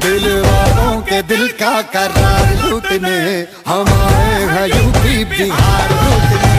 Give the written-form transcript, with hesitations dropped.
दिल वालों के दिल का करार लूटने हम आए हैं यूपी बिहार लूटने।